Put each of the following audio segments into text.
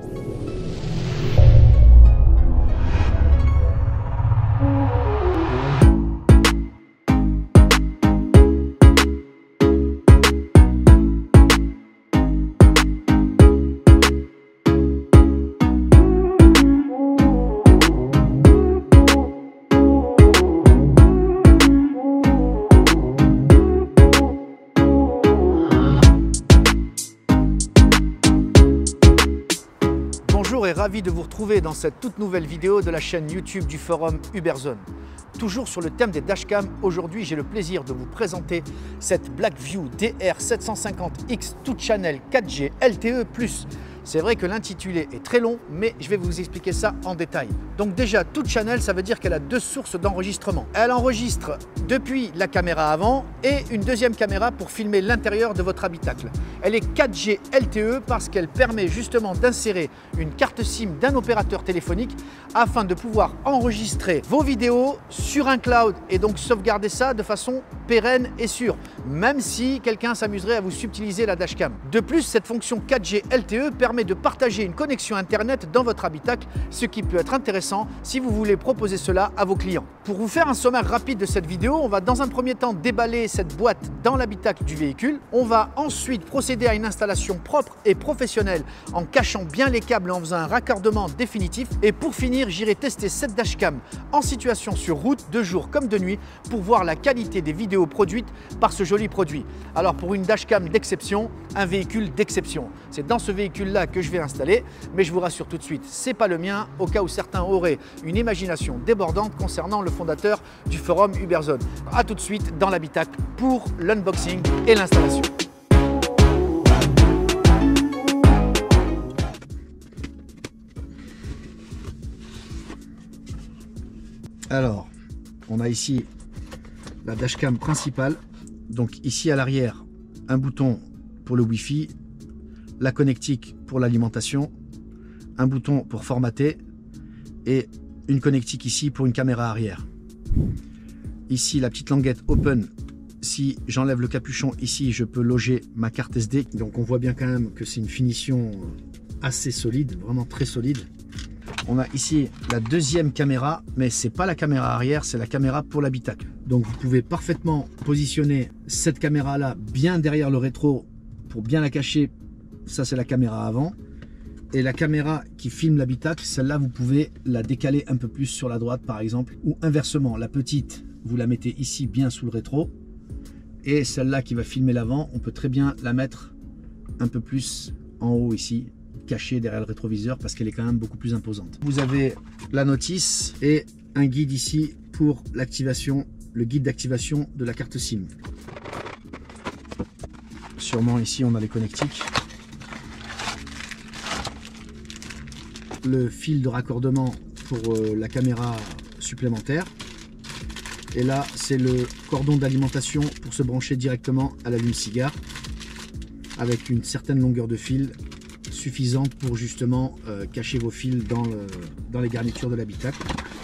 Bonjour et ravi de vous retrouver dans cette toute nouvelle vidéo de la chaîne YouTube du forum Uberzone. Toujours sur le thème des dashcams, aujourd'hui j'ai le plaisir de vous présenter cette Blackview DR750X Tout Channel 4G LTE+. C'est vrai que l'intitulé est très long, mais je vais vous expliquer ça en détail. Donc déjà, Tout Channel, ça veut dire qu'elle a deux sources d'enregistrement. Elle enregistre depuis la caméra avant et une deuxième caméra pour filmer l'intérieur de votre habitacle. Elle est 4G LTE parce qu'elle permet justement d'insérer une carte SIM d'un opérateur téléphonique afin de pouvoir enregistrer vos vidéos sur un cloud et donc sauvegarder ça de façon pérenne et sûre, même si quelqu'un s'amuserait à vous subtiliser la dashcam. De plus, cette fonction 4G LTE permet de partager une connexion internet dans votre habitacle, ce qui peut être intéressant si vous voulez proposer cela à vos clients. Pour vous faire un sommaire rapide de cette vidéo, on va dans un premier temps déballer cette boîte dans l'habitacle du véhicule. On va ensuite procéder à une installation propre et professionnelle en cachant bien les câbles et en faisant un raccordement définitif. Et pour finir, j'irai tester cette dashcam en situation sur route, de jour comme de nuit, pour voir la qualité des vidéos produites par ce joli produit. Alors pour une dashcam d'exception, un véhicule d'exception. C'est dans ce véhicule-là que je vais installer, mais je vous rassure tout de suite, c'est pas le mien, au cas où certains auraient une imagination débordante concernant le fondateur du forum Uberzone. A tout de suite dans l'habitacle pour l'unboxing et l'installation. Alors, on a ici la dashcam principale. Donc ici à l'arrière, un bouton pour le Wi-Fi, la connectique pour l'alimentation, un bouton pour formater et une connectique ici pour une caméra arrière. Ici la petite languette open, si j'enlève le capuchon ici je peux loger ma carte SD. Donc on voit bien quand même que c'est une finition assez solide, vraiment très solide. On a ici la deuxième caméra, mais c'est pas la caméra arrière, c'est la caméra pour l'habitacle. Donc vous pouvez parfaitement positionner cette caméra là bien derrière le rétro pour bien la cacher. Ça c'est la caméra avant. Et la caméra qui filme l'habitacle, celle-là vous pouvez la décaler un peu plus sur la droite par exemple. Ou inversement, la petite vous la mettez ici bien sous le rétro. Et celle-là qui va filmer l'avant, on peut très bien la mettre un peu plus en haut ici, cachée derrière le rétroviseur parce qu'elle est quand même beaucoup plus imposante. Vous avez la notice et un guide ici pour l'activation, le guide d'activation de la carte SIM. Sûrement ici on a les connectiques. Le fil de raccordement pour la caméra supplémentaire. Et là c'est le cordon d'alimentation pour se brancher directement à l'allume-cigare avec une certaine longueur de fil suffisante pour justement cacher vos fils dans les garnitures de l'habitacle.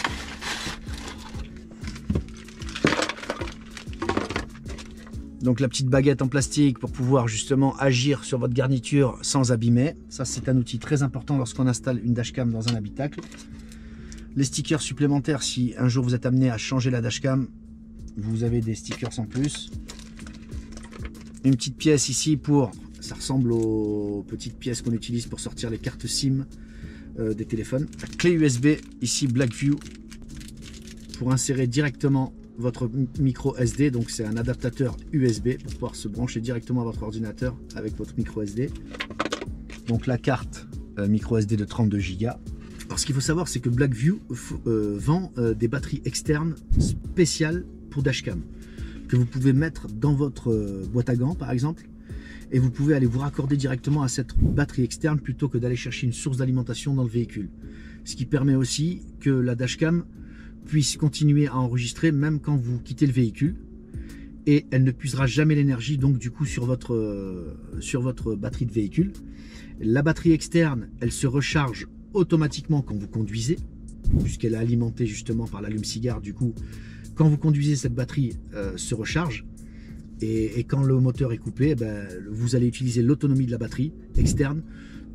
Donc la petite baguette en plastique pour pouvoir justement agir sur votre garniture sans abîmer. Ça c'est un outil très important lorsqu'on installe une dashcam dans un habitacle. Les stickers supplémentaires, si un jour vous êtes amené à changer la dashcam, vous avez des stickers en plus. Une petite pièce ici pour... Ça ressemble aux petites pièces qu'on utilise pour sortir les cartes SIM des téléphones. La clé USB, ici Blackview, pour insérer directement votre micro SD. Donc c'est un adaptateur USB pour pouvoir se brancher directement à votre ordinateur avec votre micro SD. Donc la carte micro SD de 32 Go. Alors ce qu'il faut savoir, c'est que Blackview vend des batteries externes spéciales pour dashcam que vous pouvez mettre dans votre boîte à gants par exemple. Et vous pouvez aller vous raccorder directement à cette batterie externe plutôt que d'aller chercher une source d'alimentation dans le véhicule. Ce qui permet aussi que la dashcam puisse continuer à enregistrer même quand vous quittez le véhicule. Et elle ne puisera jamais l'énergie donc du coup sur votre batterie de véhicule. La batterie externe, elle se recharge automatiquement quand vous conduisez, puisqu'elle est alimentée justement par l'allume-cigare. Du coup, quand vous conduisez, cette batterie se recharge. Et quand le moteur est coupé, vous allez utiliser l'autonomie de la batterie externe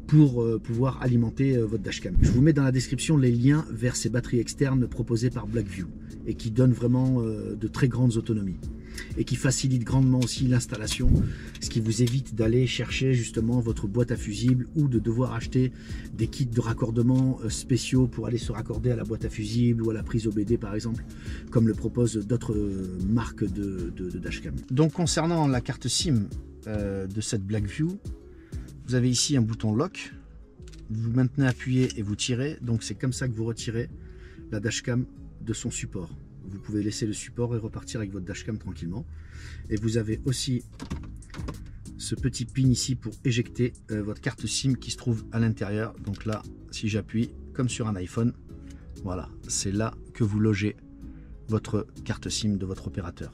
pour pouvoir alimenter votre dashcam. Je vous mets dans la description les liens vers ces batteries externes proposées par Blackview et qui donnent vraiment de très grandes autonomies et qui facilitent grandement aussi l'installation, ce qui vous évite d'aller chercher justement votre boîte à fusibles ou de devoir acheter des kits de raccordement spéciaux pour aller se raccorder à la boîte à fusibles ou à la prise OBD par exemple, comme le proposent d'autres marques de dashcam. Donc concernant la carte SIM de cette Blackview, vous avez ici un bouton lock, vous maintenez appuyé et vous tirez, donc c'est comme ça que vous retirez la dashcam de son support. Vous pouvez laisser le support et repartir avec votre dashcam tranquillement. Et vous avez aussi ce petit pin ici pour éjecter votre carte SIM qui se trouve à l'intérieur. Donc là, si j'appuie comme sur un iPhone, voilà, c'est là que vous logez votre carte SIM de votre opérateur.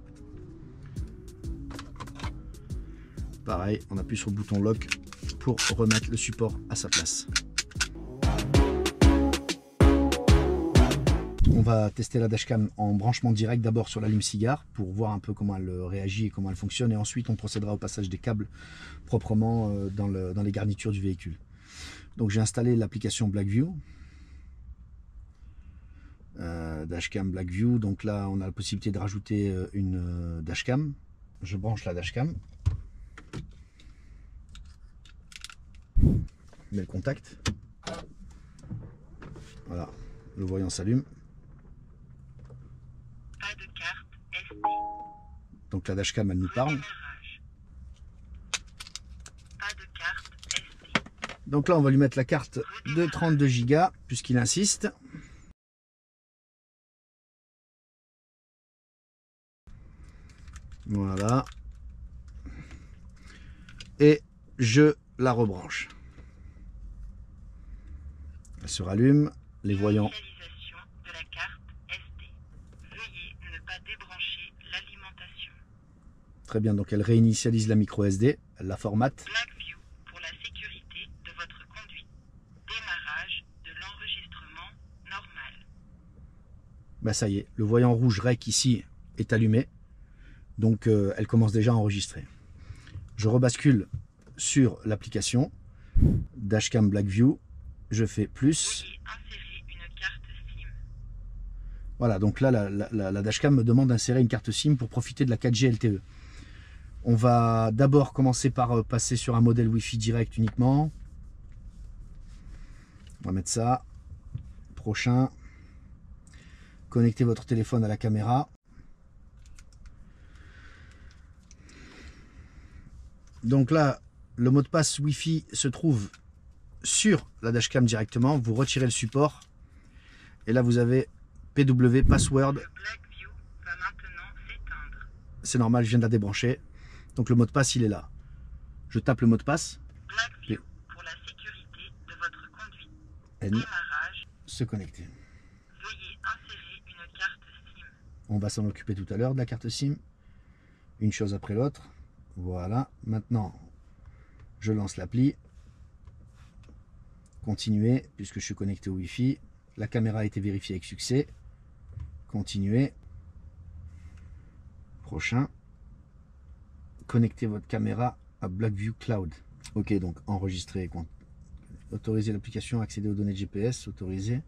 Pareil, on appuie sur le bouton lock pour remettre le support à sa place. On va tester la dashcam en branchement direct d'abord sur l'allume-cigare pour voir un peu comment elle réagit et comment elle fonctionne, et ensuite on procédera au passage des câbles proprement dans les garnitures du véhicule. Donc j'ai installé l'application Blackview, dashcam Blackview. Donc là on a la possibilité de rajouter une dashcam. Je branche la dashcam, je mets le contact, voilà, le voyant s'allume. Donc la dashcam elle nous parle. Donc là on va lui mettre la carte de 32 Go puisqu'il insiste. Voilà. Et je la rebranche. Elle se rallume, les voyants. Très bien, donc elle réinitialise la micro SD, elle la formate. Blackview pour la sécurité de votre conduite. Démarrage de l'enregistrement normal. Bah ça y est, le voyant rouge REC ici est allumé. Donc elle commence déjà à enregistrer. Je rebascule sur l'application Dashcam Blackview. Je fais plus. Veuillez insérer une carte SIM. Voilà, donc là la Dashcam me demande d'insérer une carte SIM pour profiter de la 4G LTE. On va d'abord commencer par passer sur un modèle Wi-Fi direct uniquement. On va mettre ça. Prochain. Connectez votre téléphone à la caméra. Donc là, le mot de passe Wi-Fi se trouve sur la dashcam directement. Vous retirez le support. Et là, vous avez PW Password. Le Blackview va maintenant s'éteindre. C'est normal, je viens de la débrancher. Donc le mot de passe, il est là. Je tape le mot de passe. Blackview pour la sécurité de votre conduite. N. Démarrage. Se connecter. Veuillez insérer une carte SIM. On va s'en occuper tout à l'heure de la carte SIM. Une chose après l'autre. Voilà. Maintenant, je lance l'appli. Continuer, puisque je suis connecté au Wi-Fi. La caméra a été vérifiée avec succès. Continuer. Prochain. Connectez votre caméra à Blackview Cloud. Ok, donc enregistrer. Autoriser l'application à accéder aux données de GPS. Autoriser.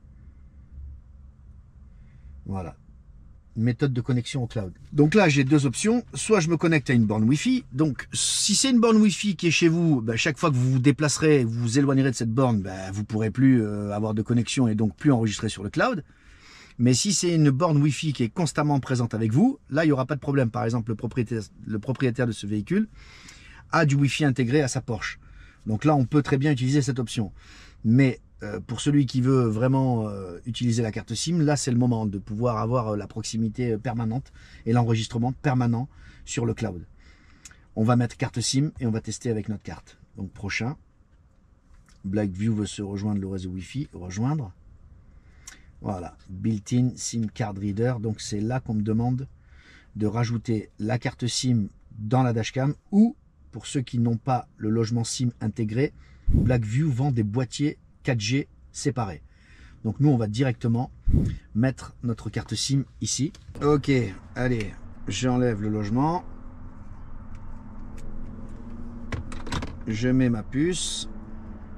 Voilà. Méthode de connexion au cloud. Donc là, j'ai deux options. Soit je me connecte à une borne Wi-Fi. Donc, si c'est une borne Wi-Fi qui est chez vous, ben, chaque fois que vous vous déplacerez, vous vous éloignerez de cette borne, ben, vous ne pourrez plus avoir de connexion et donc plus enregistrer sur le cloud. Mais si c'est une borne Wi-Fi qui est constamment présente avec vous, là, il n'y aura pas de problème. Par exemple, le propriétaire de ce véhicule a du Wi-Fi intégré à sa Porsche. Donc là, on peut très bien utiliser cette option. Mais pour celui qui veut vraiment utiliser la carte SIM, là, c'est le moment de pouvoir avoir la proximité permanente et l'enregistrement permanent sur le cloud. On va mettre carte SIM et on va tester avec notre carte. Donc, prochain. Blackview veut se rejoindre le réseau Wi-Fi. Rejoindre. Voilà, built-in SIM card reader. Donc c'est là qu'on me demande de rajouter la carte SIM dans la dashcam, ou pour ceux qui n'ont pas le logement SIM intégré, Blackview vend des boîtiers 4G séparés. Donc nous on va directement mettre notre carte SIM ici. Ok, allez, j'enlève le logement. Je mets ma puce.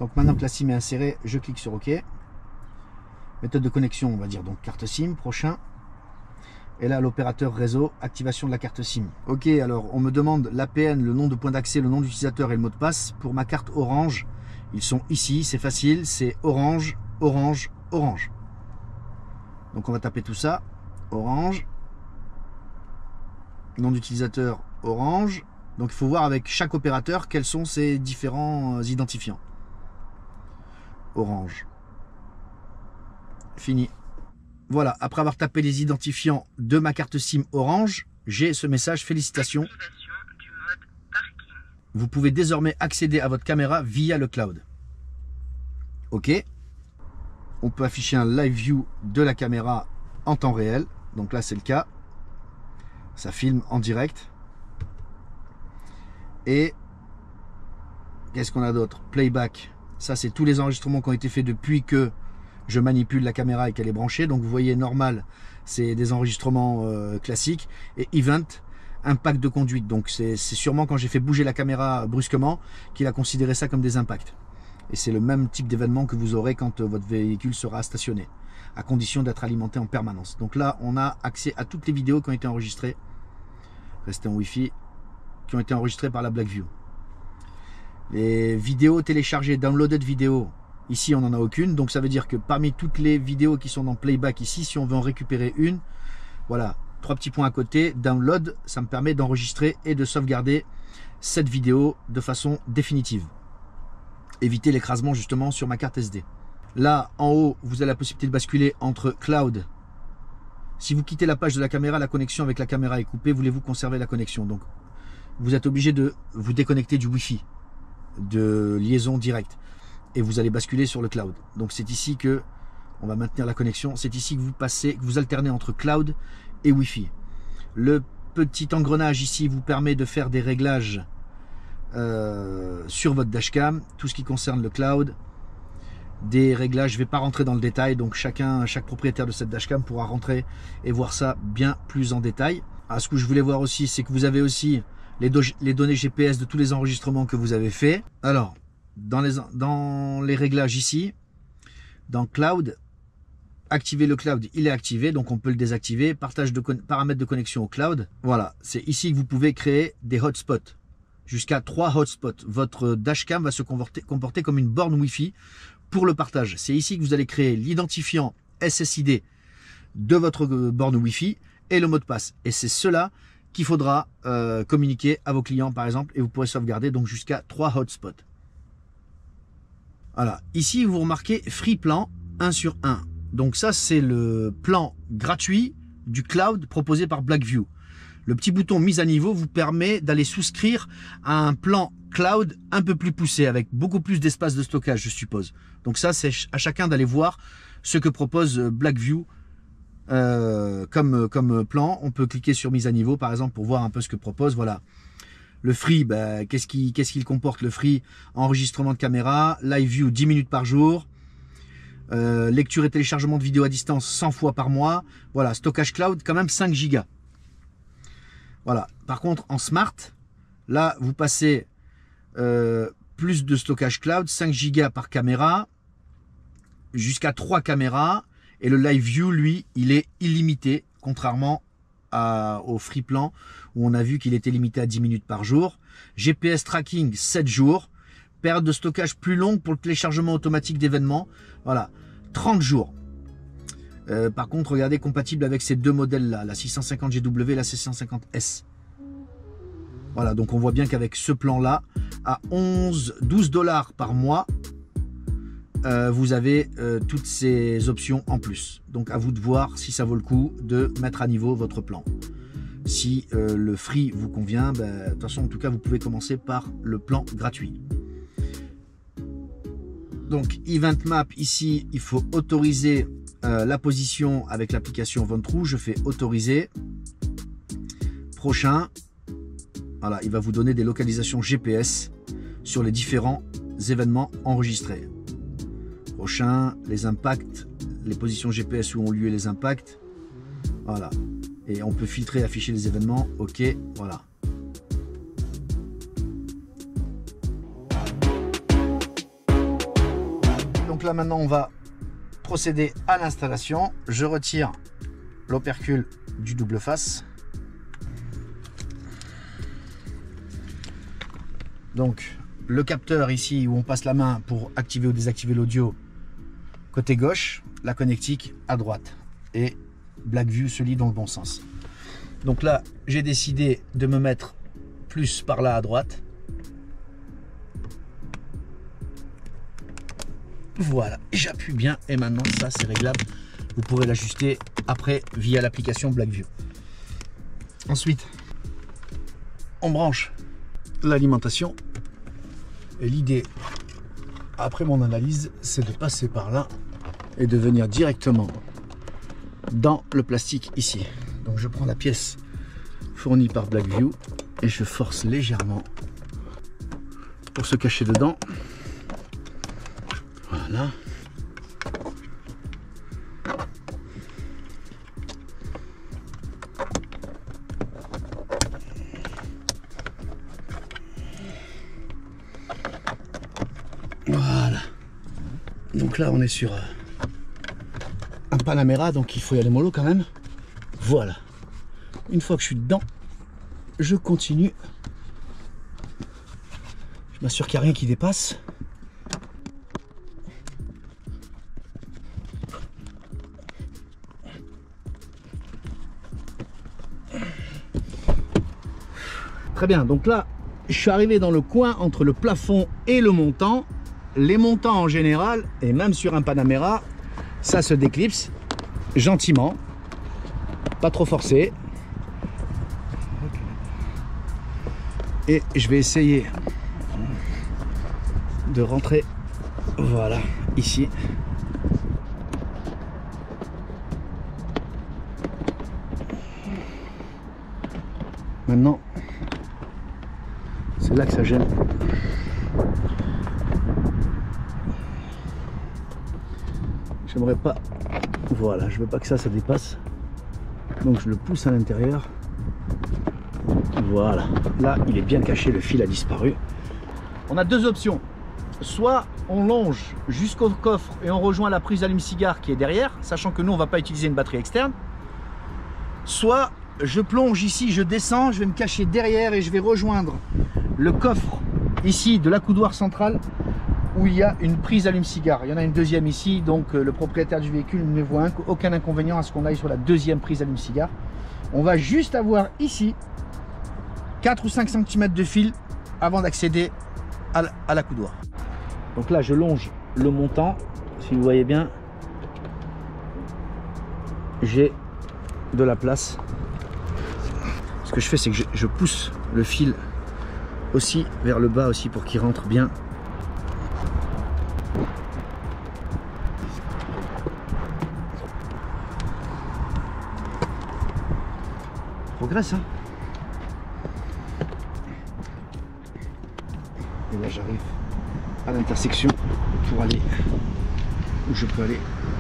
Donc maintenant que la SIM est insérée, je clique sur OK. Méthode de connexion, on va dire donc carte SIM, prochain. Et là, l'opérateur réseau, activation de la carte SIM. Ok, alors on me demande l'APN, le nom de point d'accès, le nom d'utilisateur et le mot de passe. Pour ma carte Orange, ils sont ici, c'est facile, c'est Orange, Orange, Orange. Donc on va taper tout ça, Orange. Nom d'utilisateur, Orange. Donc il faut voir avec chaque opérateur quels sont ses différents identifiants. Orange. Fini. Voilà, après avoir tapé les identifiants de ma carte SIM Orange, j'ai ce message: félicitations. Du mode parking. Vous pouvez désormais accéder à votre caméra via le cloud. Ok. On peut afficher un live view de la caméra en temps réel. Donc là, c'est le cas. Ça filme en direct. Et qu'est-ce qu'on a d'autre? Playback. Ça, c'est tous les enregistrements qui ont été faits depuis que je manipule la caméra et qu'elle est branchée. Donc vous voyez, normal, c'est des enregistrements classiques. Et event, impact de conduite. Donc c'est sûrement quand j'ai fait bouger la caméra brusquement qu'il a considéré ça comme des impacts. Et c'est le même type d'événement que vous aurez quand votre véhicule sera stationné, à condition d'être alimenté en permanence. Donc là, on a accès à toutes les vidéos qui ont été enregistrées, restez en Wi-Fi, qui ont été enregistrées par la BlackView. Les vidéos téléchargées, downloaded vidéos, ici on n'en a aucune. Donc ça veut dire que parmi toutes les vidéos qui sont dans Playback ici, si on veut en récupérer une, voilà, 3 petits points à côté, download, ça me permet d'enregistrer et de sauvegarder cette vidéo de façon définitive. Éviter l'écrasement justement sur ma carte SD. Là, en haut, vous avez la possibilité de basculer entre cloud. Si vous quittez la page de la caméra, la connexion avec la caméra est coupée. Voulez-vous conserver la connexion? Donc, vous êtes obligé de vous déconnecter du Wi-Fi de liaison directe et vous allez basculer sur le cloud. Donc, c'est ici que on va maintenir la connexion. C'est ici que vous passez, que vous alternez entre cloud et Wi-Fi. Le petit engrenage ici vous permet de faire des réglages sur votre dashcam, tout ce qui concerne le cloud, des réglages. Je ne vais pas rentrer dans le détail, donc chaque propriétaire de cette dashcam pourra rentrer et voir ça bien plus en détail. Ce que je voulais voir aussi, c'est que vous avez aussi les données GPS de tous les enregistrements que vous avez fait. Alors, dans les réglages ici, dans cloud, activer le cloud, il est activé, donc on peut le désactiver. Partage de paramètres de connexion au cloud. Voilà, c'est ici que vous pouvez créer des hotspots. Jusqu'à 3 hotspots. Votre dashcam va se comporter comme une borne Wi-Fi pour le partage. C'est ici que vous allez créer l'identifiant SSID de votre borne Wi-Fi et le mot de passe. Et c'est cela qu'il faudra communiquer à vos clients par exemple, et vous pourrez sauvegarder donc jusqu'à 3 hotspots. Voilà, ici vous remarquez Free Plan 1 sur 1. Donc ça c'est le plan gratuit du cloud proposé par BlackView. Le petit bouton mise à niveau vous permet d'aller souscrire à un plan cloud un peu plus poussé, avec beaucoup plus d'espace de stockage, je suppose. Donc ça, c'est à chacun d'aller voir ce que propose BlackView comme plan. On peut cliquer sur mise à niveau, par exemple, pour voir un peu ce que propose. Voilà. Le free, bah, qu'est-ce qu'il comporte? Le free, enregistrement de caméra, live view 10 minutes par jour, lecture et téléchargement de vidéos à distance 100 fois par mois. Voilà, stockage cloud, quand même 5 gigas. Voilà. Par contre, en smart, là, vous passez plus de stockage cloud, 5 gigas par caméra, jusqu'à 3 caméras. Et le live view, lui, il est illimité, contrairement au free plan, où on a vu qu'il était limité à 10 minutes par jour. GPS tracking, 7 jours. Période de stockage plus longue pour le téléchargement automatique d'événements. Voilà, 30 jours. Par contre, regardez, compatible avec ces deux modèles-là, la 650GW et la 650S. Voilà, donc on voit bien qu'avec ce plan-là, à 12 $ par mois, vous avez toutes ces options en plus. Donc à vous de voir si ça vaut le coup de mettre à niveau votre plan. Si le free vous convient, de toute façon, en tout cas, vous pouvez commencer par le plan gratuit. Donc, Event Map, ici, il faut autoriser la position avec l'application Ventrou. Je fais autoriser. Prochain. Voilà, il va vous donner des localisations GPS sur les différents événements enregistrés. Prochain, les impacts, les positions GPS où ont lieu les impacts. Voilà. Et on peut filtrer, afficher les événements. OK, voilà. Donc là maintenant on va procéder à l'installation. Je retire l'opercule du double face. Donc le capteur ici où on passe la main pour activer ou désactiver l'audio côté gauche, la connectique à droite et BlackView se lit dans le bon sens. Donc là j'ai décidé de me mettre plus par là à droite. Voilà, j'appuie bien et maintenant ça c'est réglable. Vous pourrez l'ajuster après via l'application BlackView. Ensuite, on branche l'alimentation. Et l'idée, après mon analyse, c'est de passer par là et de venir directement dans le plastique ici. Donc je prends la pièce fournie par BlackView et je force légèrement pour se cacher dedans. Voilà. Voilà. Donc là on est sur un Panamera, donc il faut y aller mollo quand même. Voilà. Une fois que je suis dedans, je continue. Je m'assure qu'il n'y a rien qui dépasse. Très bien, donc là, je suis arrivé dans le coin entre le plafond et le montant. Les montants en général, et même sur un Panamera, ça se déclipse gentiment, pas trop forcé. Et je vais essayer de rentrer, voilà, ici. Maintenant, c'est là que ça gêne. J'aimerais pas, voilà, je veux pas que ça dépasse. Donc je le pousse à l'intérieur. Voilà, là il est bien caché, le fil a disparu. On a deux options. Soit on longe jusqu'au coffre et on rejoint la prise allume-cigare qui est derrière, sachant que nous on va pas utiliser une batterie externe. Soit je plonge ici, je descends, je vais me cacher derrière et je vais rejoindre le coffre ici de l'accoudoir central où il y a une prise allume-cigare. Il y en a une deuxième ici, donc le propriétaire du véhicule ne voit aucun inconvénient à ce qu'on aille sur la deuxième prise allume-cigare. On va juste avoir ici 4 ou 5 cm de fil avant d'accéder à l'accoudoir. Donc là je longe le montant, si vous voyez bien, j'ai de la place. Ce que je fais c'est que je pousse le fil aussi vers le bas aussi pour qu'il rentre bien. Progresse, hein. Et là j'arrive à l'intersection pour aller où je peux aller.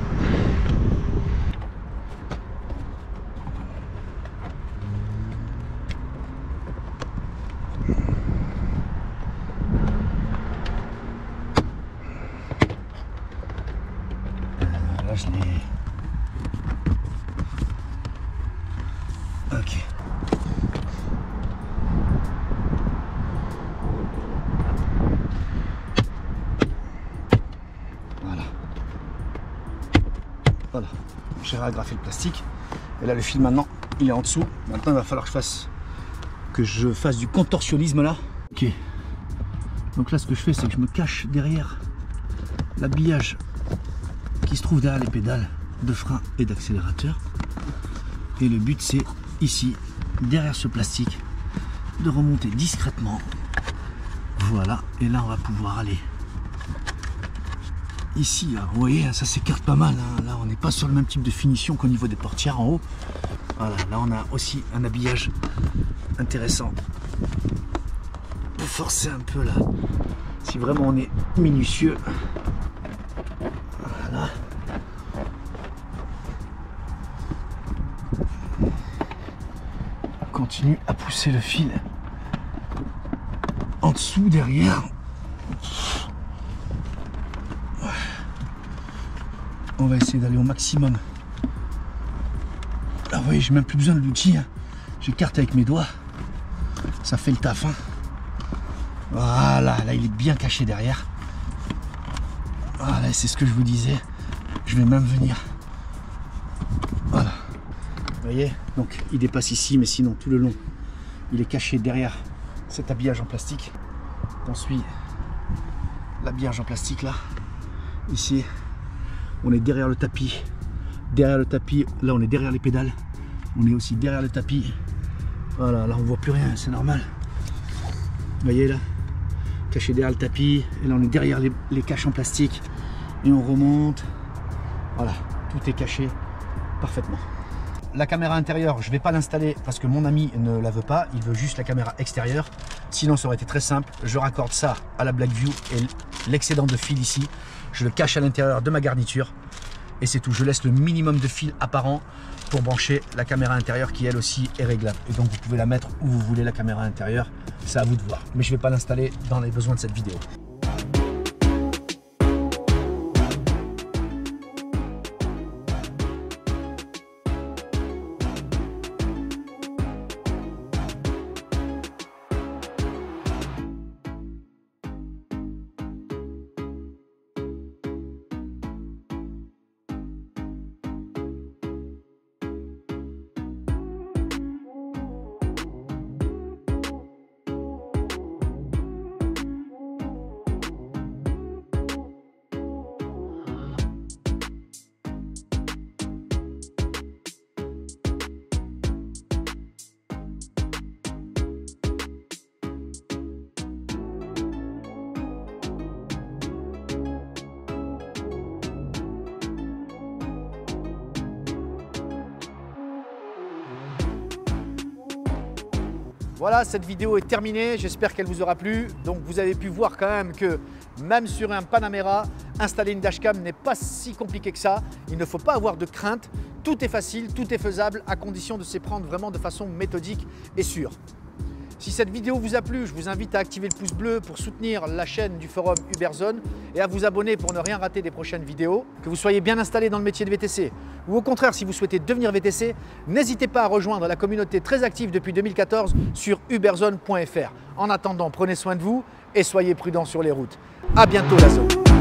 Là je l'ai. Ok. Voilà, j'ai agrafé le plastique et là le fil maintenant il est en dessous. Maintenant il va falloir que je fasse du contorsionnisme là. Ok, donc là ce que je fais c'est que je me cache derrière l'habillage qui se trouve derrière les pédales de frein et d'accélérateur, et le but c'est ici derrière ce plastique de remonter discrètement. Voilà, et là on va pouvoir aller ici, là, vous voyez, ça s'écarte pas mal, hein. Là on n'est pas sur le même type de finition qu'au niveau des portières en haut. Voilà, là on a aussi un habillage intéressant pour forcer un peu là, si vraiment on est minutieux. Voilà. On continue à pousser le fil en dessous, derrière. On va essayer d'aller au maximum. Là, vous voyez, j'ai même plus besoin de l'outil. Hein. J'écarte avec mes doigts. Ça fait le taf. Hein. Voilà, là, il est bien caché derrière. Voilà, c'est ce que je vous disais. Je vais même venir. Voilà. Vous voyez, donc il dépasse ici, mais sinon tout le long, il est caché derrière cet habillage en plastique. On suit l'habillage en plastique là. Ici, on est derrière le tapis. Derrière le tapis, là on est derrière les pédales. On est aussi derrière le tapis. Voilà, là on voit plus rien, c'est normal. Vous voyez là, caché derrière le tapis. Et là on est derrière les caches en plastique. Et on remonte. Voilà, tout est caché parfaitement. La caméra intérieure, je ne vais pas l'installer parce que mon ami ne la veut pas. Il veut juste la caméra extérieure. Sinon, ça aurait été très simple. Je raccorde ça à la Blackview et l'excédent de fil ici, je le cache à l'intérieur de ma garniture. Et c'est tout. Je laisse le minimum de fil apparent pour brancher la caméra intérieure qui elle aussi est réglable. Et donc, vous pouvez la mettre où vous voulez, la caméra intérieure. C'est à vous de voir. Mais je ne vais pas l'installer dans les besoins de cette vidéo. Voilà, cette vidéo est terminée, j'espère qu'elle vous aura plu. Donc vous avez pu voir quand même que même sur un Panamera, installer une dashcam n'est pas si compliqué que ça. Il ne faut pas avoir de crainte, tout est facile, tout est faisable à condition de s'y prendre vraiment de façon méthodique et sûre. Si cette vidéo vous a plu, je vous invite à activer le pouce bleu pour soutenir la chaîne du forum Uberzone et à vous abonner pour ne rien rater des prochaines vidéos. Que vous soyez bien installé dans le métier de VTC ou au contraire si vous souhaitez devenir VTC, n'hésitez pas à rejoindre la communauté très active depuis 2014 sur uberzone.fr. En attendant, prenez soin de vous et soyez prudents sur les routes. À bientôt la zone.